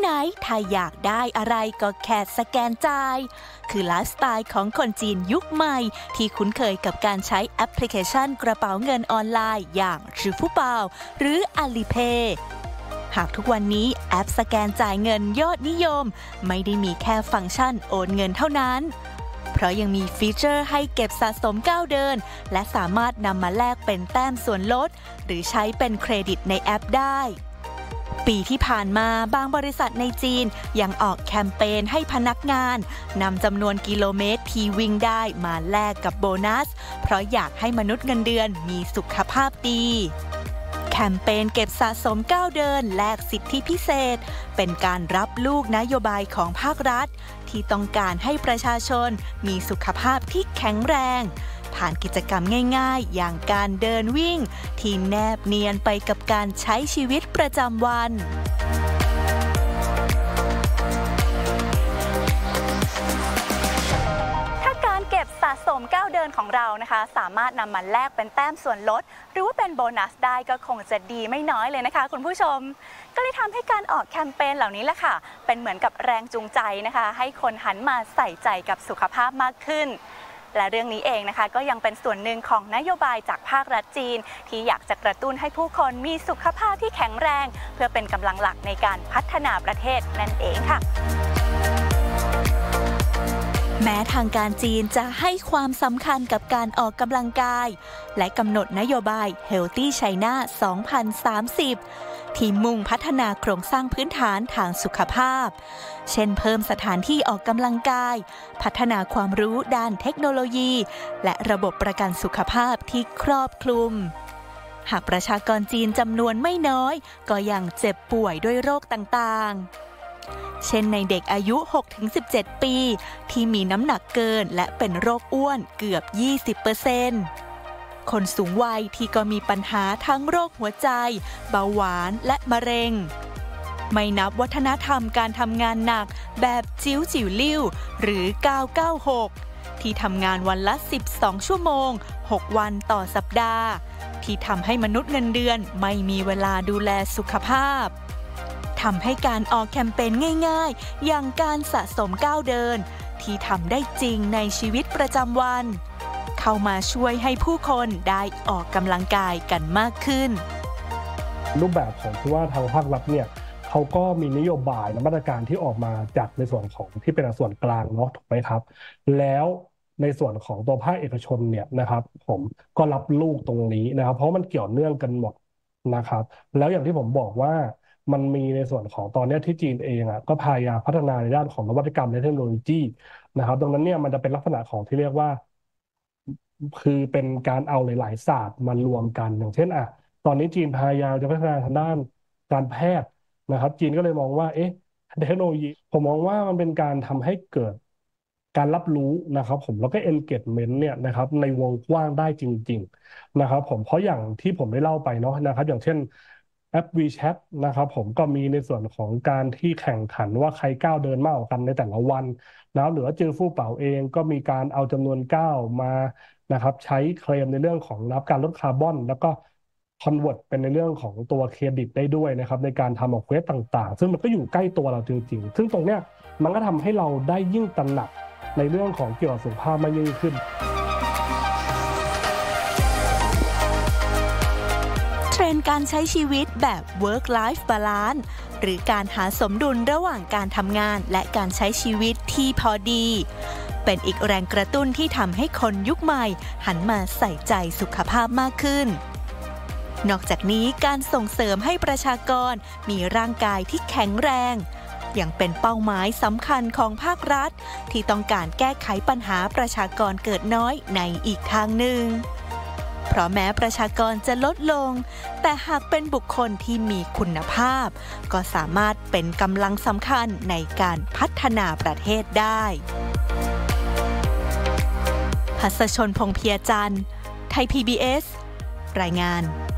ไหนถ้าอยากได้อะไรก็แค่สแกนจ่ายคือไลฟ์สไตล์ของคนจีนยุคใหม่ที่คุ้นเคยกับการใช้แอปพลิเคชันกระเป๋าเงินออนไลน์อย่าง支付宝หรือ Alipay หากทุกวันนี้แอปสแกนจ่ายเงินยอดนิยมไม่ได้มีแค่ฟังก์ชันโอนเงินเท่านั้นเพราะยังมีฟีเจอร์ให้เก็บสะสมก้าวเดินและสามารถนำมาแลกเป็นแต้มส่วนลดหรือใช้เป็นเครดิตในแอปได้ปีที่ผ่านมาบางบริษัทในจีนยังออกแคมเปญให้พนักงานนำจำนวนกิโลเมตรที่วิ่งได้มาแลกกับโบนัสเพราะอยากให้มนุษย์เงินเดือนมีสุขภาพดีแคมเปญเก็บสะสมก้าวเดินแลกสิทธิพิเศษเป็นการรับลูกนโยบายของภาครัฐที่ต้องการให้ประชาชนมีสุขภาพที่แข็งแรงผ่านกิจกรรมง่ายๆอย่างการเดินวิ่งที่แนบเนียนไปกับการใช้ชีวิตประจำวันเก็บสะสมก้าวเดินของเรานะคะสามารถนำมาแลกเป็นแต้มส่วนลดหรือว่าเป็นโบนัสได้ก็คงจะดีไม่น้อยเลยนะคะคุณผู้ชมก็เลยทำให้การออกแคมเปญเหล่านี้แหละค่ะเป็นเหมือนกับแรงจูงใจนะคะให้คนหันมาใส่ใจกับสุขภาพมากขึ้นและเรื่องนี้เองนะคะก็ยังเป็นส่วนหนึ่งของนโยบายจากภาครัฐจีนที่อยากจะกระตุ้นให้ผู้คนมีสุขภาพที่แข็งแรงเพื่อเป็นกำลังหลักในการพัฒนาประเทศนั่นเองค่ะแม้ทางการจีนจะให้ความสำคัญกับการออกกำลังกายและกำหนดนโยบาย Healthy China 2030 ที่มุ่งพัฒนาโครงสร้างพื้นฐานทางสุขภาพเช่นเพิ่มสถานที่ออกกำลังกายพัฒนาความรู้ด้านเทคโนโลยีและระบบประกันสุขภาพที่ครอบคลุมหากประชากรจีนจำนวนไม่น้อยก็ยังเจ็บป่วยด้วยโรคต่างๆเช่นในเด็กอายุ 6-17 ปีที่มีน้ำหนักเกินและเป็นโรคอ้วนเกือบ 20% คนสูงวัยที่ก็มีปัญหาทั้งโรคหัวใจเบาหวานและมะเร็งไม่นับวัฒนธรรมการทำงานหนักแบบจิ๋วจิ๋วลิ่วหรือ 996 ที่ทำงานวันละ 12 ชั่วโมง 6 วันต่อสัปดาห์ที่ทำให้มนุษย์เงินเดือนไม่มีเวลาดูแลสุขภาพทำให้การออกแคมเปญง่ายๆอย่างการสะสมก้าวเดินที่ทำได้จริงในชีวิตประจำวันเข้ามาช่วยให้ผู้คนได้ออกกำลังกายกันมากขึ้นรูปแบบของที่ว่าทางภาครัฐเนี่ยเขาก็มีนโยบายและมาตรการที่ออกมาจากในส่วนของที่เป็นส่วนกลางเนาะถูกไหมครับแล้วในส่วนของตัวภาคเอกชนเนี่ยนะครับผมก็รับลูกตรงนี้นะครับเพราะมันเกี่ยวเนื่องกันหมดนะครับแล้วอย่างที่ผมบอกว่ามันมีในส่วนของตอนนี้ที่จีนเองก็พยายามพัฒนาในด้านของนวัตกรรมและเทคโนโลยีนะครับดังนั้นเนี่ยมันจะเป็นลักษณะของที่เรียกว่าคือเป็นการเอาหลายๆศาสตร์มารวมกันอย่างเช่นตอนนี้จีนพยายามจะพัฒนาทางด้านการแพทย์นะครับจีนก็เลยมองว่าเทคโนโลยีผมมองว่ามันเป็นการทำให้เกิดการรับรู้นะครับผมแล้วก็ engagement เนี่ยนะครับในวงกว้างได้จริงๆนะครับผมเพราะอย่างที่ผมได้เล่าไปเนาะนะครับอย่างเช่นแอป WeChat นะครับผมก็มีในส่วนของการที่แข่งขันว่าใครก้าวเดินมากกว่ากันในแต่ละวันแล้วหรือว่าจื้อฟู่เป่าเองก็มีการเอาจำนวนก้าวมานะครับใช้เคลมในเรื่องของรับการลดคาร์บอนแล้วก็คอนเวิร์ตเป็นในเรื่องของตัวเครดิตได้ด้วยนะครับในการทำออกเควสต่างๆซึ่งมันก็อยู่ใกล้ตัวเราจริงๆซึ่งตรงเนี้ยมันก็ทำให้เราได้ยิ่งตระหนักในเรื่องของเกี่ยวกับสุขภาพมากยิ่งขึ้นเทรนด์การใช้ชีวิตแบบ work life balance หรือการหาสมดุลระหว่างการทำงานและการใช้ชีวิตที่พอดีเป็นอีกแรงกระตุ้นที่ทำให้คนยุคใหม่หันมาใส่ใจสุขภาพมากขึ้นนอกจากนี้การส่งเสริมให้ประชากรมีร่างกายที่แข็งแรงยังเป็นเป้าหมายสำคัญของภาครัฐที่ต้องการแก้ไขปัญหาประชากรเกิดน้อยในอีกทางหนึ่งเพราะแม้ประชากรจะลดลงแต่หากเป็นบุคคลที่มีคุณภาพก็สามารถเป็นกำลังสำคัญในการพัฒนาประเทศได้ภัสชน พงษ์เพียรจันทร์ ไทย PBS รายงาน